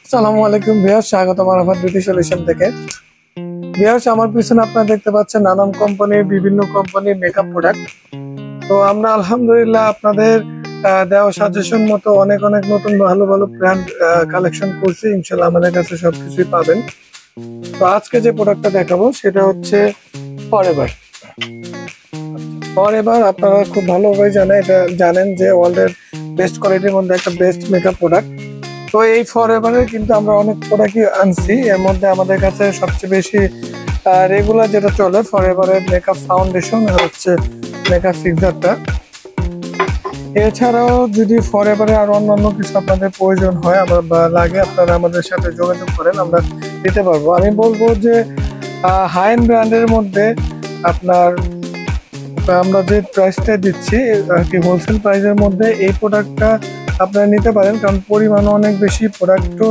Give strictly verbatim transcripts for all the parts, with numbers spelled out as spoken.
আসসালামু আলাইকুম ভিউয়ার্স, স্বাগতম আরাফাত বিউটি সলিউশন থেকে। ভিউয়ার্স, আমার পিছনে আপনারা দেখতে পাচ্ছেন নানান কোম্পানির বিভিন্ন কোম্পানির মেকআপ প্রোডাক্ট। তো আমরা আলহামদুলিল্লাহ আপনাদের দেওয়া সাজেশন মতো অনেক অনেক নতুন ভালো ভালো ব্র্যান্ড কালেকশন করছি। ইনশাআল্লাহ আমাদের কাছে সবকিছুই পাবেন। তো আজকে যে প্রোডাক্টটা দেখাবো সেটা হচ্ছে ফরএভার। ফরএভার আপনারা খুব ভালোভাবে জানেন, এটা জানেন যে ওয়ার্ল্ডের বেস্ট কোয়ালিটির মধ্যে একটা বেস্ট মেকআপ প্রোডাক্ট। তো এই ফরএভারের কিন্তু আমরা অনেক প্রোডাক্টই আনছি। এর মধ্যে আমাদের কাছে সবচেয়ে বেশি রেগুলার যেটা চলে ফরএভারের মেকআপ ফাউন্ডেশন আর হচ্ছে মেকআপ ফিক্সারটা। এছাড়াও যদি ফরএভারে আর অন্যান্য কিছু আপনাদের প্রয়োজন হয় আবার বা লাগে, আপনারা আমাদের সাথে যোগাযোগ করেন, আমরা দিতে পারবো। আমি বলবো যে হাই এন্ড ব্র্যান্ডের মধ্যে আপনার আমরা যে প্রাইসটা দিচ্ছি আর কি হোলসেল প্রাইসের মধ্যে এই প্রোডাক্টটা আপনারা নিতে পারেন, কারণ পরিমাণ অনেক বেশি। প্রোডাক্টও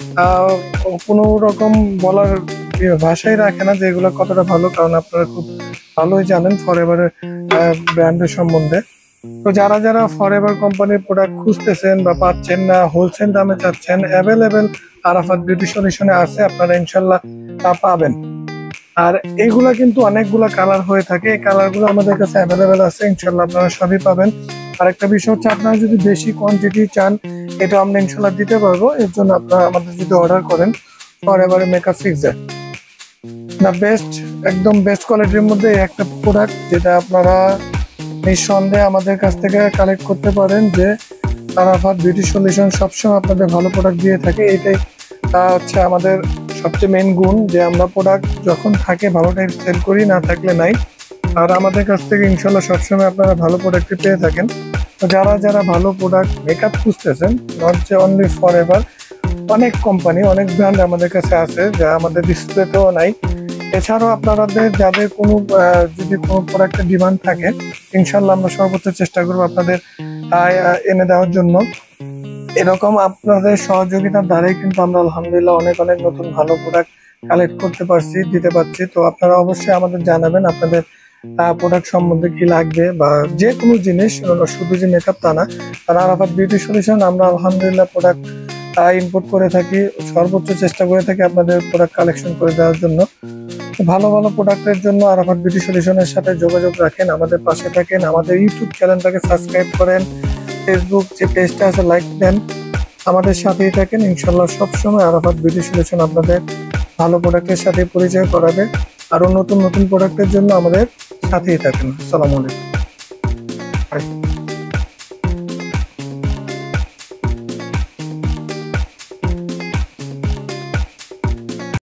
কোনো রকম বলার ভাষাই রাখে না যে এগুলো কতটা ভালো, কারণ আপনারা খুব ভালোই জানেন ফরএভারের ব্র্যান্ডের সম্বন্ধে। তো যারা যারা ফরএভার কোম্পানির প্রোডাক্ট খুঁজতেছেন বা পাচ্ছেন না, হোলসেল দামে চাচ্ছেন, অ্যাভেলেবেল আরাফাত বিউটি সলিউশনে আছে, আপনারা ইনশাল্লাহ তা পাবেন। আর এইগুলা কিন্তু অনেকগুলা কালার হয়ে থাকে, এই কালারগুলো আমাদের কাছে অ্যাভেলেবেল আছে, ইনশাল্লাহ আপনারা সবই পাবেন। আর একটা বিষয় হচ্ছে, আপনারা যদি বেশি কোয়ান্টিটি চান এটা আমরা ইনশাল্লাহ দিতে পারবো। এর জন্য আপনারা আমাদের যদি অর্ডার করেন ফরএভার মেকআপ ফিক্সার, না বেস্ট একদম বেস্ট কোয়ালিটির মধ্যে একটা প্রোডাক্ট, যেটা আপনারা নিঃসন্দেহে আমাদের কাছ থেকে কালেক্ট করতে পারেন। যে আরাফাত বিউটি সলিউশন সবসময় আপনাদের ভালো প্রোডাক্ট দিয়ে থাকে, এটাই তা হচ্ছে আমাদের সবচেয়ে মেন গুণ, যে আমরা প্রোডাক্ট যখন থাকে ভালোটাই সেল করি, না থাকলে নাই। আর আমাদের কাছ থেকে ইনশাল্লাহ সবসময় আপনারা ভালো প্রোডাক্টই পেয়ে থাকেন। তো যারা যারা ভালো প্রোডাক্ট মেকআপ খুঁজতেছেন, নট যে অনলি ফরএভার, অনেক কোম্পানি অনেক ব্র্যান্ড আমাদের কাছে আছে যা আমাদের ডিসপ্লেতেও নাই। এছাড়াও আপনাদের যাদের কোনো যদি কোনো প্রোডাক্টের ডিমান্ড থাকে, ইনশাল্লাহ আমরা সর্বোচ্চ চেষ্টা করবো আপনাদের এনে দেওয়ার জন্য। এরকম আপনাদের সহযোগিতার দ্বারাই কিন্তু আমরা আলহামদুলিল্লাহ অনেক অনেক নতুন ভালো প্রোডাক্ট কালেক্ট করতে পারছি, দিতে পারছি। তো আপনারা অবশ্যই আমাদের জানাবেন আপনাদের প্রোডাক্ট সম্বন্ধে কি লাগবে, বা যে কোনো জিনিস, শুধু যে মেকআপ তা না। আর আরাফাত বিউটি সলিউশন আমরা আলহামদুলিল্লাহ প্রোডাক্ট ইম্পোর্ট করে থাকি, সর্বোচ্চ চেষ্টা করে থাকি আপনাদের প্রোডাক্ট কালেকশন করে দেওয়ার জন্য। ভালো ভালো প্রোডাক্টের জন্য আরাফাত বিউটি সলিউশনের সাথে যোগাযোগ রাখেন, আমাদের পাশে থাকেন, আমাদের ইউটিউব চ্যানেলটাকে সাবস্ক্রাইব করেন, ফেসবুক যে পেজটা আছে লাইক দেন, আমাদের সাথেই থাকেন। ইনশাল্লাহ সবসময় আরাফাত বিউটি সলিউশন আপনাদের ভালো প্রোডাক্টের সাথে পরিচয় করাবে। আরো নতুন নতুন প্রোডাক্টের জন্য আমাদের সাথেই থাকেন। আসসালামু আলাইকুম।